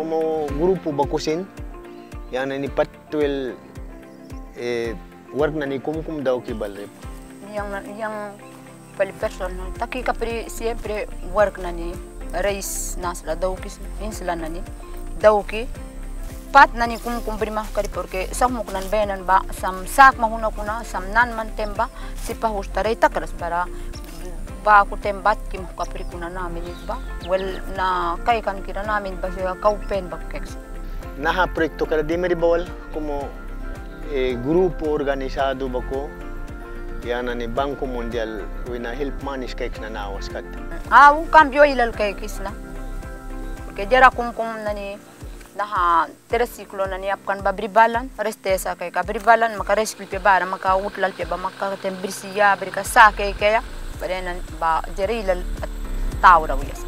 mo grupo bakusin, yang ni patwel work na ni kumkum daw kibal. Yang pali personal, taki kapri siempre work na ni race nasla daukis insla na ni dauki pat na ni kumkum prima kari porque samuk nan benan ba sam sak mahuna kuna sam nan man temba sipa hustarai takras para ba aku tembat kim kapri kuna namin ba well na kay kan kira namin ba siya kaupen ba keks Naha proyekto kada di meribawal como grupo organizado bako yan ni Banco Mundial wina help manis keks na nawas kat. U cambio ilal keks na. Porque jara kum nani naha terciclo nani apkan babribalan restesa kay kabribalan maka rescue bara maka utlal pe ba maka tembrisia brika sa kay kaya barenan ba jara ilal tawra wiyas.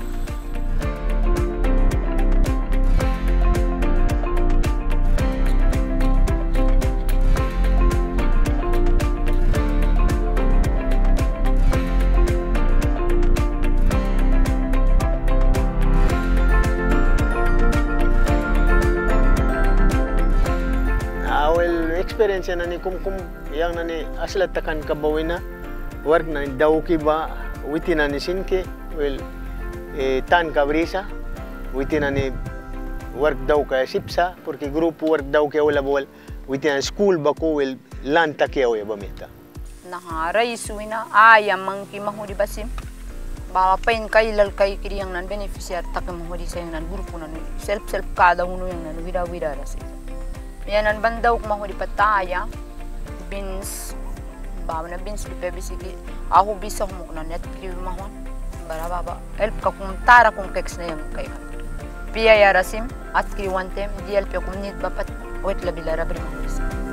Experience na ni kumkum yang nani aslat takan kabawina work na dauki ba witi na ni sinke well tan kabrisa witi na ni work daw ka sipsa porque grupo work daw ke wala bol witi na school ba ko well lan takyaw ya bamita na raisuina ayam mangki mahudi basim ba pain kailal kay kiriyang nan beneficiar takam mahudi sa nan grupo nan self kada uno yang nan wida rasi yanan bandaw mahuli pataya beans bawa na beans lipe bisiki aku bisa kumukna net kriu mahon barababa help ka kung tara kung keks na yung kay piya ya rasim at kriwantem diel pe kung nit bapat wet labila rabri mahuli